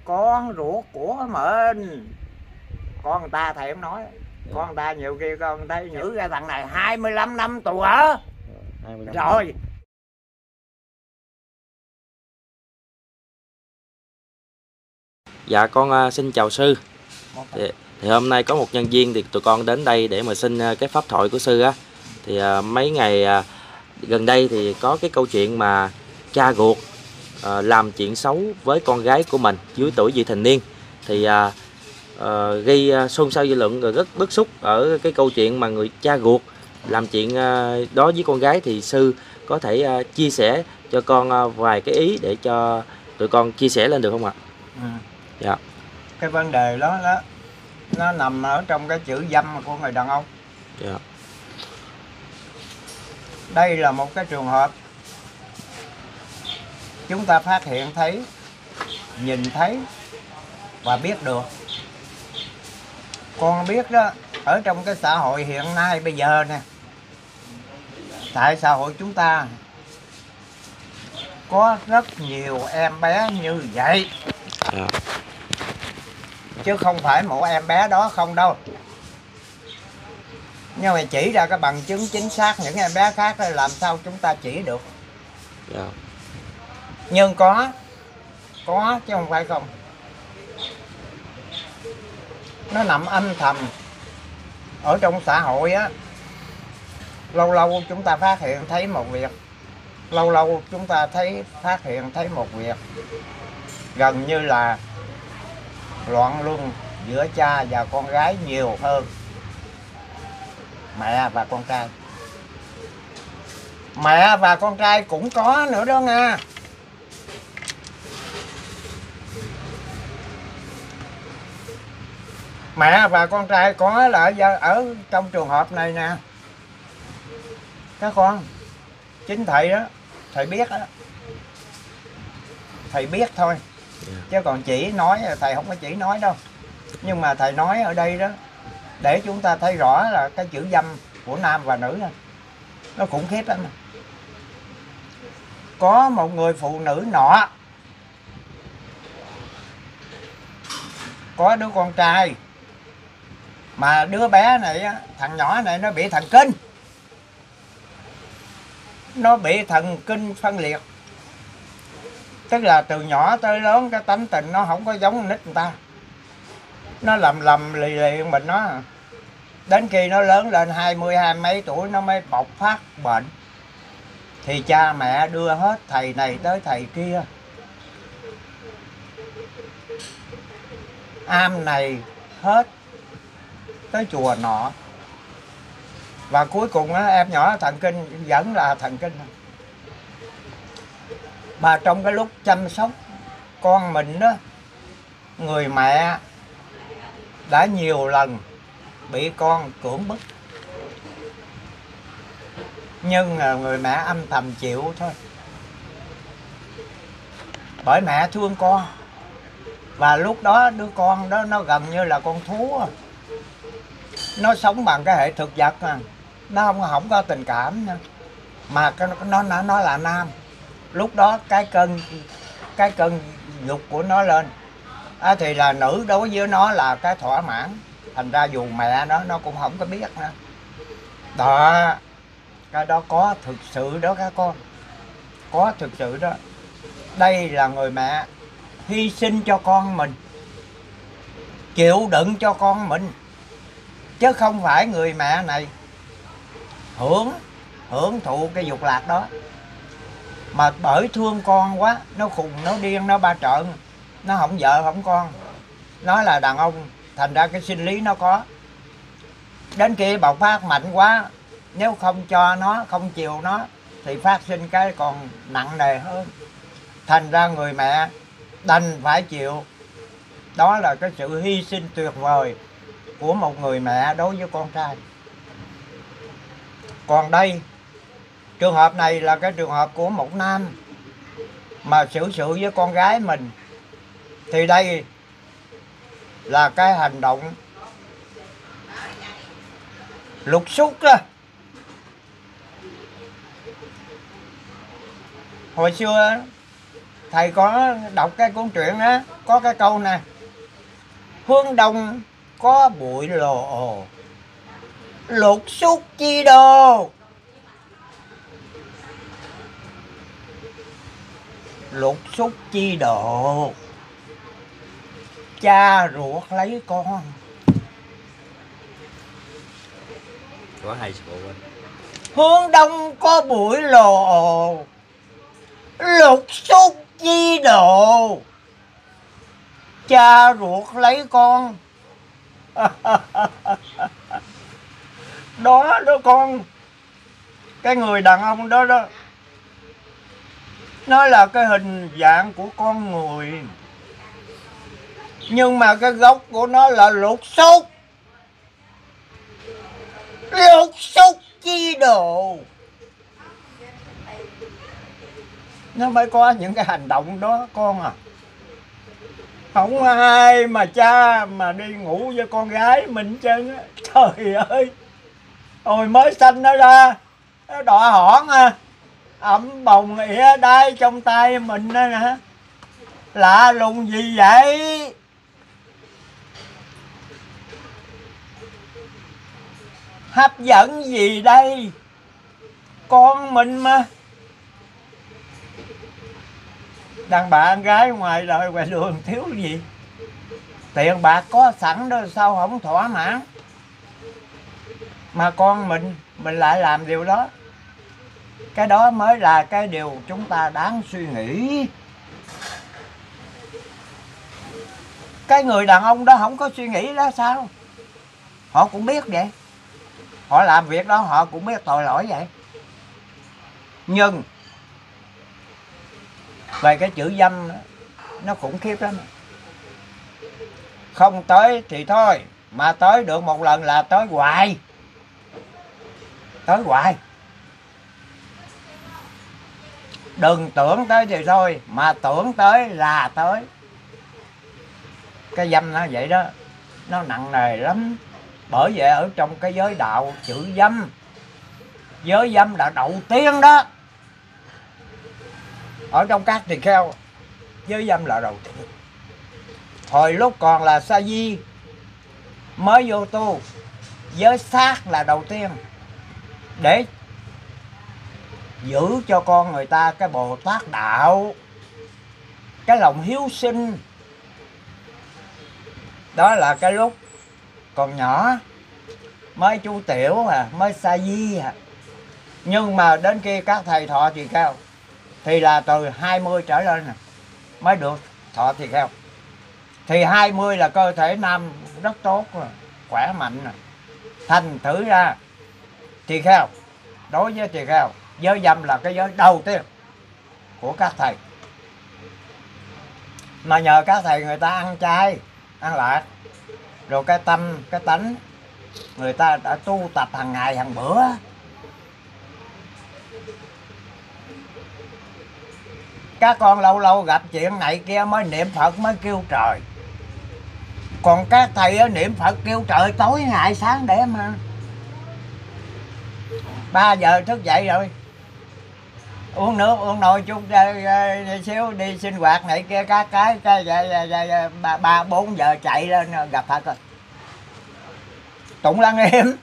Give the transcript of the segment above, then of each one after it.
con ruột của mình. Con người ta thầy không nói, con người ta nhiều khi con người ta nhử ra thằng này 25 năm tù ở rồi. Dạ con xin chào sư. Thì hôm nay có một nhân viên thì tụi con đến đây để mà xin cái pháp thoại của sư á. Thì mấy ngày gần đây thì có cái câu chuyện mà cha ruột làm chuyện xấu với con gái của mình dưới tuổi vị thành niên. Thì gây xôn xao dư luận, rồi rất bức xúc ở cái câu chuyện mà người cha ruột làm chuyện đó với con gái. Thì sư có thể chia sẻ cho con vài cái ý để cho tụi con chia sẻ lên được không ạ? Dạ. Cái vấn đề đó nó nằm ở trong cái chữ dâm của người đàn ông. Dạ. Đây là một cái trường hợp chúng ta phát hiện thấy, nhìn thấy và biết được. Con biết đó, ở trong cái xã hội hiện nay bây giờ nè, tại xã hội chúng ta có rất nhiều em bé như vậy. Dạ. Chứ không phải một em bé đó không đâu. Nhưng mà chỉ ra cái bằng chứng chính xác những em bé khác thì làm sao chúng ta chỉ được. Dạ. Nhưng có chứ không phải không. Nó nằm âm thầm ở trong xã hội á. Lâu lâu chúng ta phát hiện thấy một việc, lâu lâu chúng ta phát hiện thấy một việc, gần như là loạn luân giữa cha và con gái nhiều hơn mẹ và con trai. Mẹ và con trai cũng có nữa đó nha. Mẹ và con trai có là ở trong trường hợp này nè. Các con, chính thầy đó, thầy biết đó. Thầy biết thôi. Chứ còn chỉ nói, thầy không có chỉ nói đâu. Nhưng mà thầy nói ở đây đó, để chúng ta thấy rõ là cái chữ dâm của nam và nữ đó, nó khủng khiếp lắm. Có một người phụ nữ nọ, có đứa con trai, mà đứa bé này, thằng nhỏ này nó bị thần kinh. Nó bị thần kinh phân liệt. Tức là từ nhỏ tới lớn cái tánh tình nó không có giống con nít người ta. Nó lầm lì lì mình nó. Đến khi nó lớn lên 20 mấy tuổi nó mới bộc phát bệnh. Thì cha mẹ đưa hết thầy này tới thầy kia, am này hết tới chùa nọ. Và cuối cùng em nhỏ thần kinh vẫn là thần kinh. Mà trong cái lúc chăm sóc con mình đó, người mẹ đã nhiều lần bị con cưỡng bức. Nhưng người mẹ âm thầm chịu thôi. Bởi mẹ thương con. Và lúc đó đứa con đó nó gần như là con thú. Nó sống bằng cái hệ thực vật. Nó không có tình cảm nữa. Mà nó là nam. Lúc đó cái cơn dục của nó lên thì là nữ đối với nó là cái thỏa mãn. Thành ra dù mẹ nó cũng không có biết nữa. Đó, cái đó có thực sự đó các con. Có thực sự đó. Đây là người mẹ hy sinh cho con mình, chịu đựng cho con mình. Chứ không phải người mẹ này hưởng thụ cái dục lạc đó. Mà bởi thương con quá, nó khùng, nó điên, nó ba trợn. Nó không vợ, không con. Nó là đàn ông, thành ra cái sinh lý nó có. Đến khi bộc phát mạnh quá, nếu không cho nó, không chiều nó, thì phát sinh cái còn nặng nề hơn. Thành ra người mẹ đành phải chịu. Đó là cái sự hy sinh tuyệt vời của một người mẹ đối với con trai. Còn đây, trường hợp này là cái trường hợp của một nam mà xử sự với con gái mình. Thì đây là cái hành động lục xúc đó. Hồi xưa thầy có đọc cái cuốn truyện á, có cái câu nè: hướng đông có bụi lồ ồ, lục xúc chi đồ. Lục xúc chi độ, cha ruột lấy con. Có hay phụ huynh. Hướng đông có bụi lồ ồ, lục xúc chi độ, cha ruột lấy con. Đó đó con, cái người đàn ông đó đó, nó là cái hình dạng của con người, nhưng mà cái gốc của nó là lục xúc. Lục xúc chi đồ. Nó mới có những cái hành động đó con à. Không ai mà cha mà đi ngủ với con gái mình chân á. Trời ơi, hồi mới sanh nó ra, nó đỏ hỏn à, ẩm bồng ỉa đai trong tay mình đó nè. Lạ lùng gì vậy? Hấp dẫn gì đây? Con mình mà. Đàn bà con gái ngoài đời ngoài đường thiếu gì? Tiền bạc có sẵn đó sao không thỏa mãn? Mà con mình lại làm điều đó. Cái đó mới là cái điều chúng ta đáng suy nghĩ. Cái người đàn ông đó không có suy nghĩ đó sao? Họ cũng biết vậy. Họ làm việc đó họ cũng biết tội lỗi vậy. Nhưng về cái chữ dâm nó khủng khiếp lắm. Không tới thì thôi, mà tới được một lần là tới hoài. Tới hoài. Đừng tưởng tới thì thôi, mà tưởng tới là tới. Cái dâm nó vậy đó, nó nặng nề lắm. Bởi vậy ở trong cái giới đạo, chữ dâm, giới dâm là đầu tiên đó. Ở trong các tỳ kheo, giới dâm là đầu tiên. Hồi lúc còn là sa di mới vô tu, giới sát là đầu tiên, để giữ cho con người ta cái Bồ Tát đạo, cái lòng hiếu sinh. Đó là cái lúc còn nhỏ, mới chu tiểu à, mới sa di à. Nhưng mà đến khi các thầy thọ tỳ kheo thì là từ 20 trở lên mới được thọ tỳ kheo. Thì 20 là cơ thể nam rất tốt rồi, khỏe mạnh rồi. Thành thử ra tỳ kheo, đối với tỳ kheo, giới dâm là cái giới đầu tiên của các thầy. Mà nhờ các thầy người ta ăn chay, ăn lạc, rồi cái tâm, cái tánh người ta đã tu tập hàng ngày hàng bữa. Các con lâu lâu gặp chuyện này kia mới niệm Phật mới kêu trời. Còn các thầy niệm Phật kêu trời tối ngày sáng để mà 3 giờ thức dậy rồi, uống nước uống nồi chút xíu, đi sinh hoạt này kia các cái 3-4 giờ chạy lên gặp Phật rồi. Tụng Lăng Nghiêm.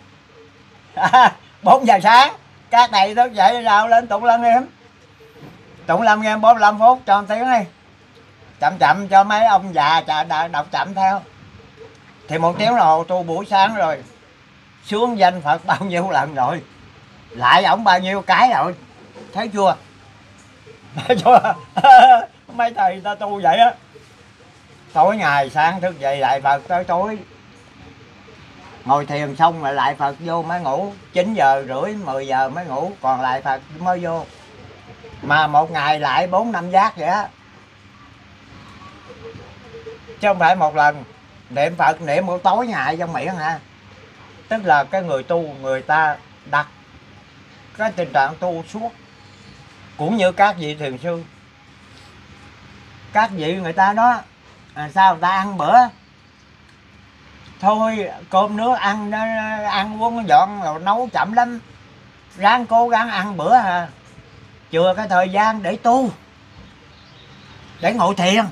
4 giờ sáng các thầy thức dậy nào lên tụng Lăng Nghiêm. Tụng Lăng Nghiêm 45 phút cho 1 tiếng đi. Chậm chậm cho mấy ông già đọc chậm theo. Thì 1 tiếng đồng hồ tu buổi sáng rồi. Xuống danh Phật bao nhiêu lần rồi, lại ổng bao nhiêu cái rồi, thấy chưa? Mấy thầy ta tu vậy á, tối ngày sáng thức dậy lại Phật tới tối, ngồi thiền xong rồi lại Phật vô mới ngủ. 9 giờ rưỡi 10 giờ mới ngủ, còn lại Phật mới vô. Mà một ngày lại 4-5 giác vậy á, chứ không phải một lần. Niệm Phật niệm buổi tối ngày trong miệng hả? Tức là cái người tu người ta đặt cái tình trạng tu suốt. Cũng như các vị thiền sư, các vị người ta đó sao người ta ăn bữa thôi, cơm nước ăn ăn uống dọn rồi nấu chậm lắm, ráng cố gắng ăn bữa à, chừa cái thời gian để tu. để ngồi thiền.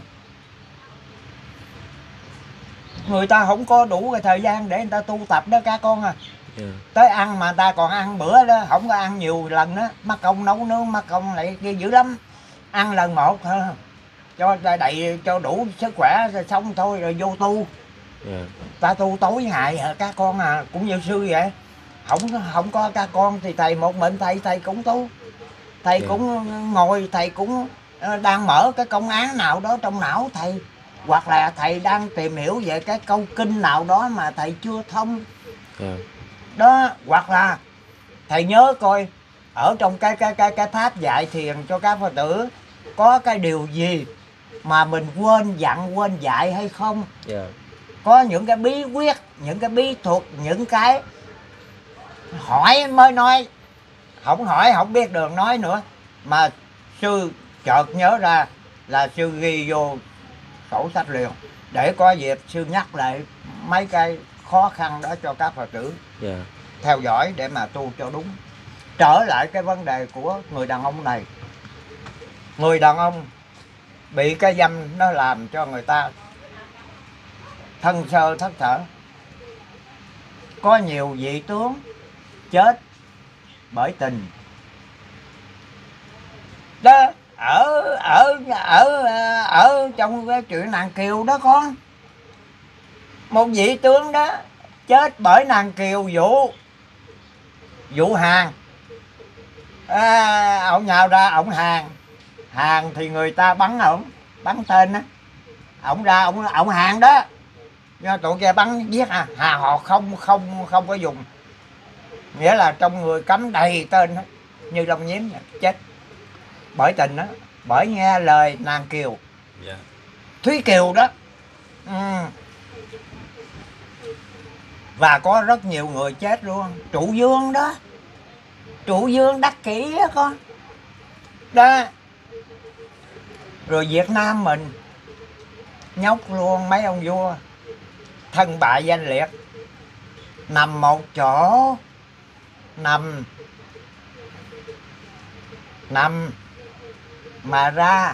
Người ta không có đủ cái thời gian để người ta tu tập đó các con à. Tới ăn mà người ta còn ăn bữa đó, không có ăn nhiều lần đó, mắc công nấu nướng, mắc công lại kia dữ lắm. Ăn lần một thôi, cho đầy cho đủ sức khỏe rồi xong thôi rồi vô tu. Ta tu tối ngày à, các con à, cũng như sư vậy. Không có các con thì thầy một mình thầy cũng tu. Thầy cũng ngồi, thầy cũng đang mở cái công án nào đó trong não thầy, hoặc là thầy đang tìm hiểu về cái câu kinh nào đó mà thầy chưa thông. Đó, hoặc là thầy nhớ coi ở trong cái tháp dạy thiền cho các Phật tử có cái điều gì mà mình quên dặn quên dạy hay không. Có những cái bí quyết, những cái bí thuật, những cái hỏi mới nói, không hỏi không biết đường nói nữa. Mà sư chợt nhớ ra là sư ghi vô sổ sách liền, để có dịp sư nhắc lại mấy cái khó khăn đó cho các Phật tử theo dõi để mà tu cho đúng. Trở lại cái vấn đề của người đàn ông này. Người đàn ông bị cái dâm nó làm cho người ta thân sơ thất thở. Có nhiều vị tướng chết bởi tình. Đó, ở trong cái chuyện nàng kiều đó con. Một vị tướng đó chết bởi nàng kiều vụ hàng. Ổng nhào ra ổng hàng thì người ta bắn ổng, bắn tên á. Ổng ra ổng hàng đó. Nhưng tụi kia bắn giết họ không có dùng. Nghĩa là trong người cắm đầy tên đó, như lông nhím chết bởi tình đó, bởi nghe lời nàng kiều. Thúy Kiều đó. Và có rất nhiều người chết luôn. Trụ Dương đó, Trụ Dương Đắc Kỷ đó con đó. Rồi Việt Nam mình nhóc luôn mấy ông vua thân bại danh liệt, nằm một chỗ, nằm mà ra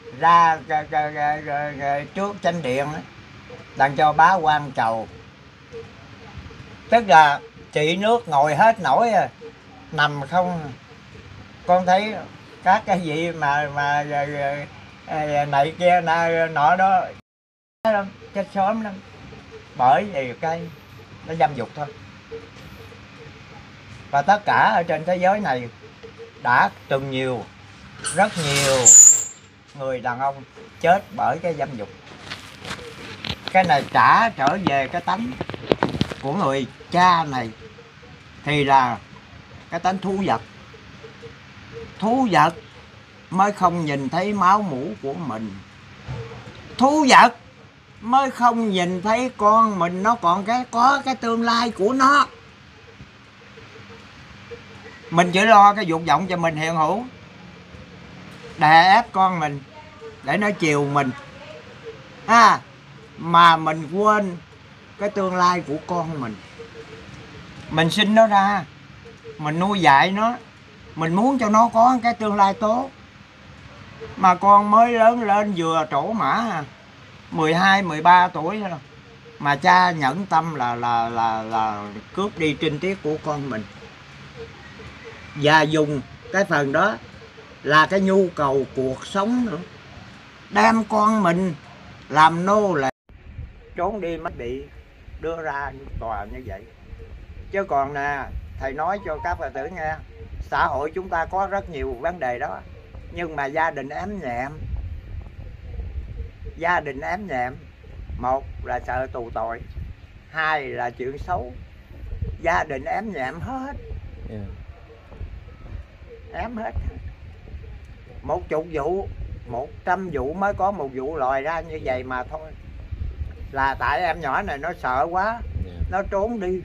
trước chánh điện đang cho bá quan chầu. Tức là trị nước ngồi hết nổi rồi, nằm không. Con thấy các cái vị mà này kia nọ đó chết sớm lắm, bởi vì cái nó dâm dục thôi. Và tất cả ở trên thế giới này đã từng rất nhiều người đàn ông chết bởi cái dâm dục. Cái này trả trở về cái tánh của người cha này thì là cái tánh thú vật. Thú vật mới không nhìn thấy máu mủ của mình. Thú vật mới không nhìn thấy con mình nó còn có cái tương lai của nó. Mình chỉ lo cái dục vọng cho mình hiện hữu, đè ép con mình để nó chiều mình mà mình quên cái tương lai của con mình. Mình sinh nó ra, mình nuôi dạy nó, mình muốn cho nó có cái tương lai tốt. Mà con mới lớn lên vừa trổ mã 12, 13 tuổi thôi, mà cha nhẫn tâm là cướp đi trinh tiết của con mình, và dùng cái phần đó là cái nhu cầu cuộc sống nữa, đem con mình làm nô lệ. Trốn đi mới bị đưa ra tòa như vậy. Chứ còn nè, thầy nói cho các Phật tử nghe, xã hội chúng ta có rất nhiều vấn đề đó, nhưng mà gia đình ém nhẹm. Gia đình ém nhẹm, một là sợ tù tội, hai là chuyện xấu. Gia đình ém nhẹm hết, ém hết. 10 vụ, 100 vụ mới có một vụ lòi ra như vậy mà thôi. Là tại em nhỏ này nó sợ quá, nó trốn đi,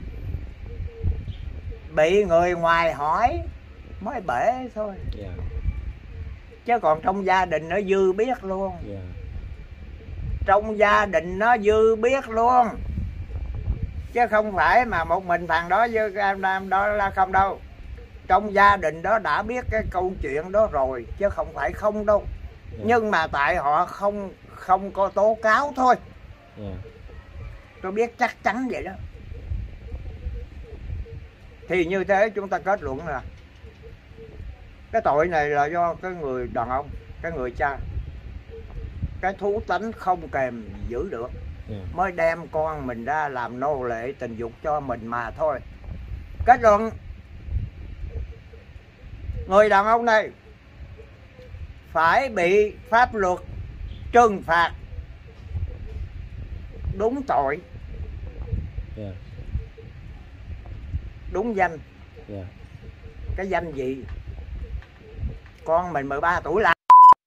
bị người ngoài hỏi mới bể thôi. Chứ còn trong gia đình nó dư biết luôn. Trong gia đình nó dư biết luôn. Chứ không phải mà một mình thằng đó với em đó là không đâu. Trong gia đình đó đã biết cái câu chuyện đó rồi, chứ không phải không đâu. Nhưng mà tại họ không có tố cáo thôi. Tôi biết chắc chắn vậy đó. Thì như thế chúng ta kết luận là cái tội này là do cái người đàn ông, cái người cha, cái thú tính không kềm giữ được, mới đem con mình ra làm nô lệ tình dục cho mình mà thôi. Kết luận, người đàn ông này phải bị pháp luật trừng phạt đúng tội, đúng danh. Cái danh gì? Con mình 13 tuổi là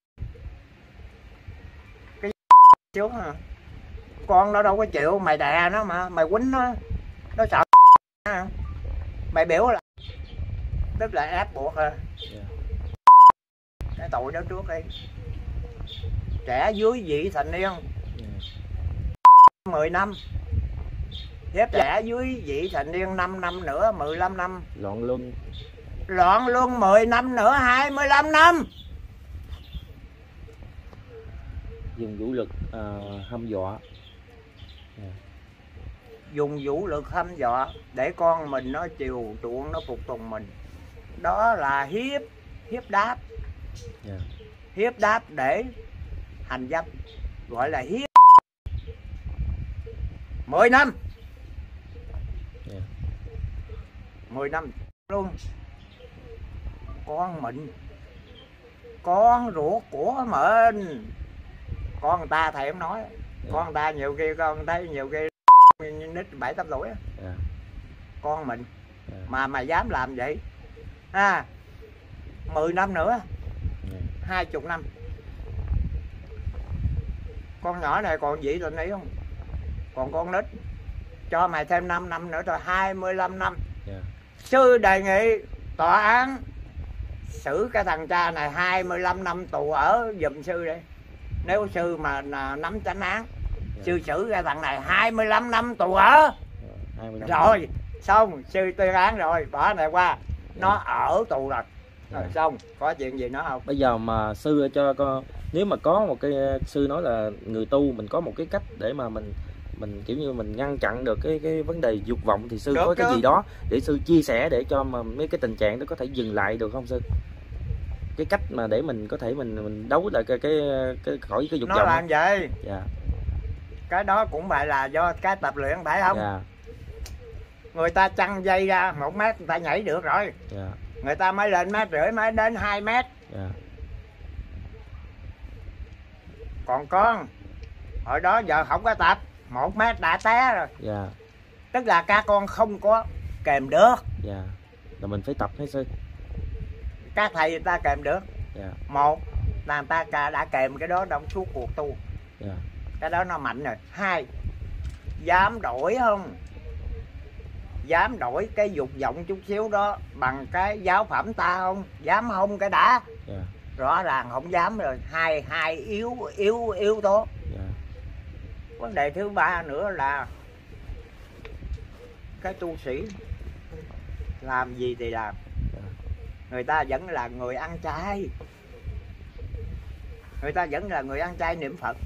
cái trước hả? Con nó đâu có chịu, mày đè nó mà, mày quýnh nó sợ mày biểu là, tức là ép buộc à. Cái tội đó trước đi. Trẻ dưới vị thành niên 10 năm, hiếp trẻ dưới vị thành niên 5 năm nữa 15 năm, loạn luân 10 năm nữa 25 năm. Dùng vũ lực hăm dọa. Dùng vũ lực hăm dọa để con mình nó chiều chuộng, nó phục tùng mình. Đó là hiếp đáp. Hiếp đáp để hành dâm, gọi là hiếp. 10 năm. 10 năm luôn. Con mình, con ruột của mình. Con người ta thầy không nói, con người ta nhiều khi con thấy nhiều khi nít 7-8 tuổi. Con mình mà mày dám làm vậy 10 năm nữa 20 năm. Con nhỏ này còn gì tình ý không? Còn con nít, cho mày thêm 5 năm nữa rồi 25 năm. Sư đề nghị tòa án xử cái thằng cha này 25 năm tù ở giùm sư đi. Nếu sư mà nắm chánh án, sư xử cái thằng này 25 năm tù ở. Rồi xong, sư tuyên án rồi, bỏ này qua, nó ở tù rồi. Xong, có chuyện gì nữa không? Bây giờ mà sư cho con, nếu mà có một cái, sư nói là người tu mình có một cái cách để mà mình kiểu như mình ngăn chặn được cái vấn đề dục vọng, thì sư được có cái gì đó để sư chia sẻ để cho mà mấy cái tình trạng đó có thể dừng lại được không sư? Cái cách mà để mình có thể mình đấu lại cái khỏi cái dục vọng. Nó làm vậy. Cái đó cũng phải là do cái tập luyện, phải không? Người ta chăn dây ra 1 mét người ta nhảy được rồi. Người ta mới lên 1,5 mét, mới đến 2 mét. Còn con hồi đó giờ không có tập, 1 mét đã té rồi. Tức là các con không có kèm được. Là mình phải tập hết sư. Các thầy người ta kèm được. Một là người ta đã kèm cái đó trong suốt cuộc tu. Cái đó nó mạnh rồi. 2, dám đổi không? Dám đổi cái dục vọng chút xíu đó bằng cái giáo phẩm ta không? Dám không cái đã? Rõ ràng không dám rồi. Hai yếu tố. Vấn đề thứ ba nữa là cái tu sĩ làm gì thì làm, người ta vẫn là người ăn chay. Người ta vẫn là người ăn chay niệm Phật.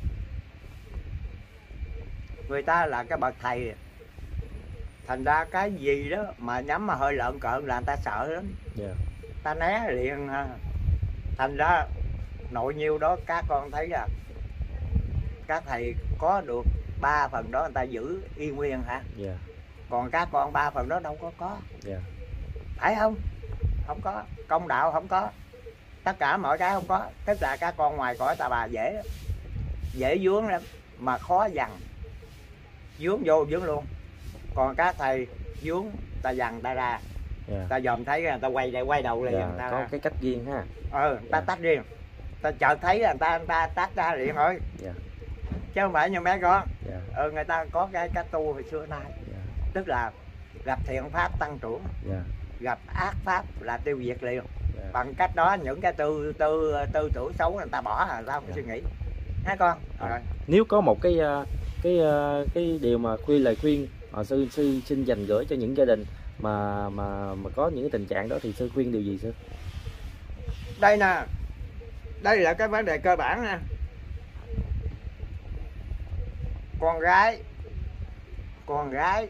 Người ta là cái bậc thầy. Thành ra cái gì đó mà nhắm mà hơi lợn cợn là người ta sợ lắm. Ta né liền. Thành ra nội nhiêu đó các con thấy là các thầy có được 3 phần đó người ta giữ y nguyên hả? Còn các con 3 phần đó đâu có. Phải không? Không có. Công đạo không có. Tất cả mọi cái không có. Tức là các con ngoài cõi ta bà dễ vướng lắm, mà khó dằn. Vướng vô vướng luôn. Còn các thầy vướng ta dằn ta ra. Ta dòm thấy người ta quay đầu liền. Ta có cái cách riêng ha. Người ta tách riêng. Ta chợt thấy là người ta tách ra liền thôi. Chứ không phải như mấy con. Người ta có cái cách tu hồi xưa nay. Tức là gặp thiện pháp tăng trưởng, gặp ác pháp là tiêu diệt liền. Bằng cách đó những cái tư tưởng xấu người ta bỏ, người ta không suy nghĩ. Hả con? Nếu có một cái điều mà lời khuyên sư xin dành gửi cho những gia đình mà có những cái tình trạng đó thì sư khuyên điều gì sư? Đây nè, Đây là cái vấn đề cơ bản nha. Con gái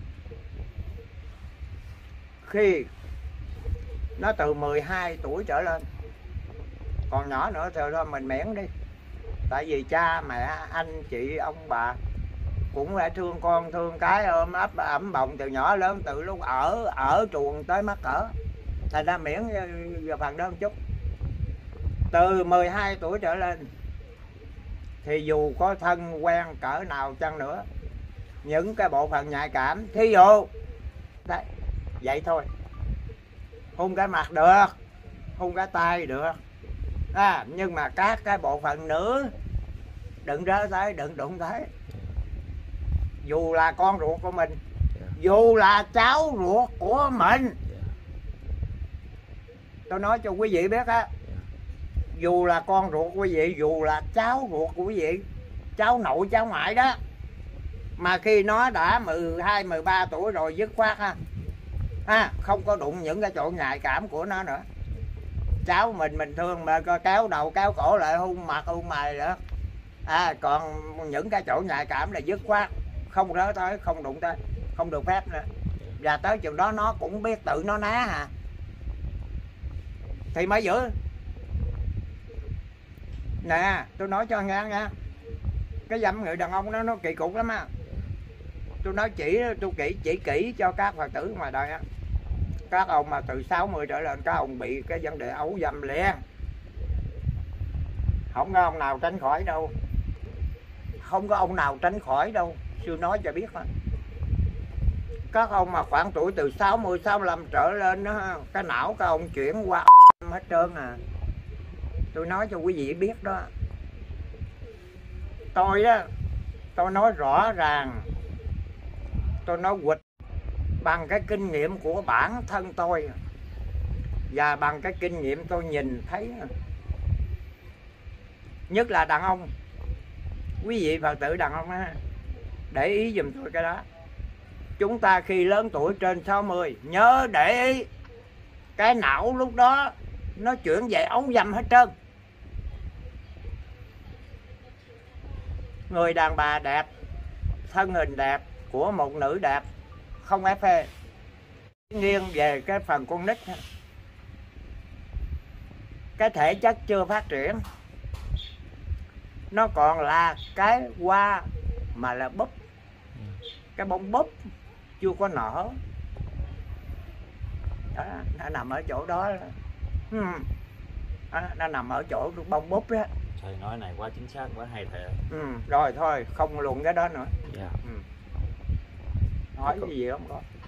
khi nó từ 12 tuổi trở lên, còn nhỏ nữa thì thôi mình miễn đi, tại vì cha mẹ anh chị ông bà cũng phải thương con thương cái, ôm ấp ẩm bồng từ nhỏ lớn, từ lúc ở chuồng tới mắc cỡ, thành ra miễn vào phần đó một chút. Từ 12 tuổi trở lên thì dù có thân quen cỡ nào chăng nữa, những cái bộ phận nhạy cảm, thí dụ đấy, vậy thôi, hôn cái mặt được, hôn cái tay được, nhưng mà các cái bộ phận nữ đừng rớ tới, đừng đụng tới, dù là con ruột của mình, dù là cháu ruột của mình. Tôi nói cho quý vị biết á, dù là con ruột của quý vị, dù là cháu ruột của quý vị, cháu nội cháu ngoại đó, mà khi nó đã 12, 13 tuổi rồi dứt khoát không có đụng những cái chỗ nhạy cảm của nó nữa. Cháu mình thương mà kéo đầu kéo cổ lại, hôn mặt hôn mày nữa, còn những cái chỗ nhạy cảm là dứt khoát, không rớ tới, không đụng tới, không được phép nữa. Và tới chừng đó nó cũng biết tự nó ná thì mới giữ. Nè, tôi nói cho nghe nha, cái dâm người đàn ông nó kỳ cục lắm á. Tôi nói chỉ kỹ cho các Phật tử ngoài đời á. Các ông mà từ 60 trở lên, các ông bị cái vấn đề ấu dâm liền, không có ông nào tránh khỏi đâu, không có ông nào tránh khỏi đâu. Sư nói cho biết thôi. Các ông mà khoảng tuổi từ 60, 65 trở lên đó, cái não các ông chuyển qua hết trơn Tôi nói cho quý vị biết đó. Tôi nói rõ ràng, tôi nói quịch bằng cái kinh nghiệm của bản thân tôi và bằng cái kinh nghiệm tôi nhìn thấy. Nhất là đàn ông, quý vị Phật tử đàn ông để ý giùm tôi cái đó. Chúng ta khi lớn tuổi trên 60 nhớ để ý, cái não lúc đó nó chuyển về ấu dâm hết trơn. Người đàn bà đẹp, thân hình đẹp của một nữ đẹp không phải phê, nghiêng về cái phần con nít, cái thể chất chưa phát triển, nó còn là cái hoa mà là búp, cái bông búp chưa có nở đó, nó nằm ở chỗ đó, nó nằm ở chỗ bông búp đó. Thầy nói này quá chính xác, quá hay thầy. Rồi thôi không luận cái đó nữa. Yeah. Hỏi cái gì không có.